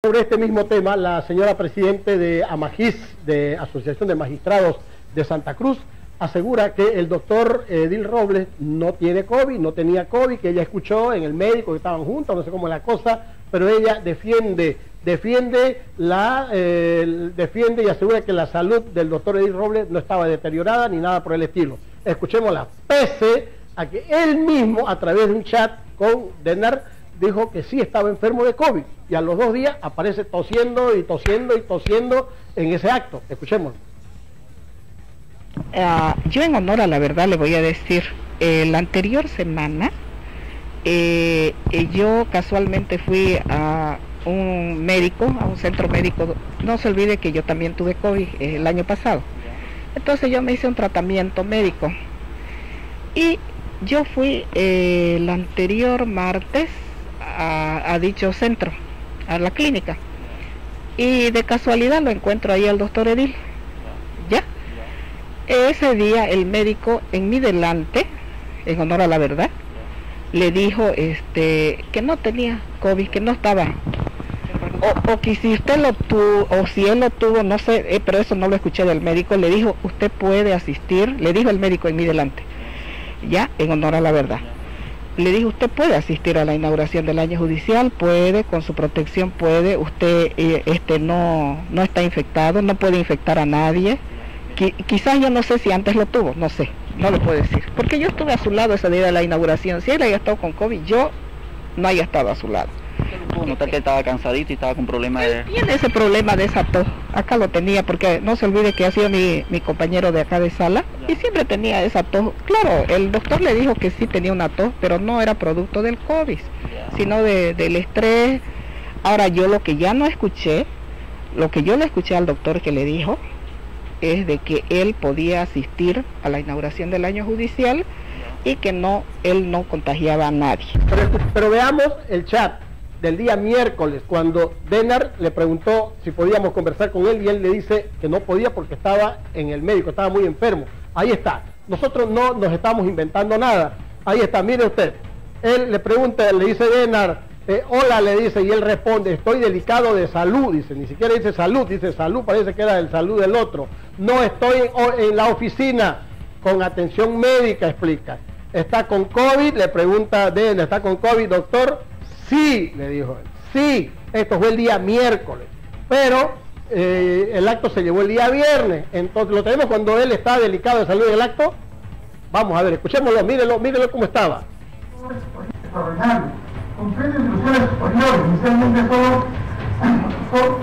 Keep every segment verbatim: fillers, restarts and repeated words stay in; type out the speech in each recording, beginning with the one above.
Sobre este mismo tema, la señora presidente de AMAGIS, de Asociación de Magistrados de Santa Cruz, asegura que el doctor Edil Robles no tiene COVID, no tenía COVID, que ella escuchó en el médico que estaban juntos, no sé cómo es la cosa, pero ella defiende, defiende, la, eh, defiende y asegura que la salud del doctor Edil Robles no estaba deteriorada ni nada por el estilo. Escuchémosla, pese a que él mismo, a través de un chat con Denar, dijo que sí estaba enfermo de COVID, y a los dos días aparece tosiendo y tosiendo y tosiendo en ese acto. Escuchémoslo. Uh, yo en honor a la verdad le voy a decir, eh, la anterior semana eh, eh, yo casualmente fui a un médico, a un centro médico. No se olvide que yo también tuve COVID eh, el año pasado, entonces yo me hice un tratamiento médico y yo fui eh, el anterior martes a, a dicho centro, a la clínica, y de casualidad lo encuentro ahí al doctor Edil. ¿Ya? Ese día el médico en mi delante, en honor a la verdad, le dijo este que no tenía COVID, que no estaba, o, o que si usted lo tuvo, o si él lo tuvo, no sé, eh, pero eso no lo escuché del médico. Le dijo, usted puede asistir, le dijo el médico en mi delante, ya, en honor a la verdad, le dijo, usted puede asistir a la inauguración del año judicial, puede, con su protección puede, usted eh, este no, no está infectado, no puede infectar a nadie. Quizás yo no sé si antes lo tuvo, no sé, no lo puedo decir, porque yo estuve a su lado ese día de la inauguración. Si él haya estado con COVID, yo no haya estado a su lado. ¿Pudo notar que él estaba cansadito y estaba con problemas de...? Él tiene ese problema de esa tos, acá lo tenía, porque no se olvide que ha sido mi, mi compañero de acá de sala, y siempre tenía esa tos. Claro, el doctor le dijo que sí tenía una tos, pero no era producto del COVID, sino de, del estrés. Ahora, yo lo que ya no escuché, lo que yo le escuché al doctor que le dijo, es de que él podía asistir a la inauguración del año judicial y que no, él no contagiaba a nadie. Pero, pero veamos el chat del día miércoles, cuando Denar le preguntó si podíamos conversar con él, y él le dice que no podía porque estaba en el médico, estaba muy enfermo. Ahí está, nosotros no nos estamos inventando nada. Ahí está, mire usted, él le pregunta, le dice Denar, Eh, hola, le dice, y él responde, estoy delicado de salud, dice, ni siquiera dice salud, dice salud, parece que era el salud del otro. No estoy en, en la oficina con atención médica, explica. ¿Está con COVID? Le pregunta de él, ¿está con COVID, doctor? Sí, le dijo él, sí, esto fue el día miércoles, pero eh, el acto se llevó el día viernes. Entonces, ¿lo tenemos cuando él está delicado de salud en el acto? Vamos a ver, escuchémoslo, mírenlo, mírenlo cómo estaba. Comprende instrucciones superiores, inicialmente solo, solo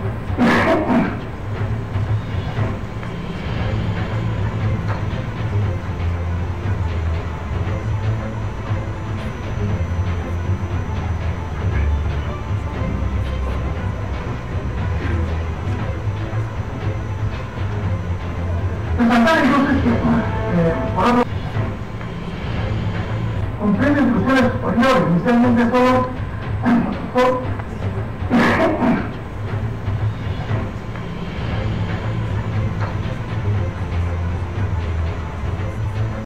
resaltar entonces que eh, por otro comprende instrucciones superiores, inicialmente solo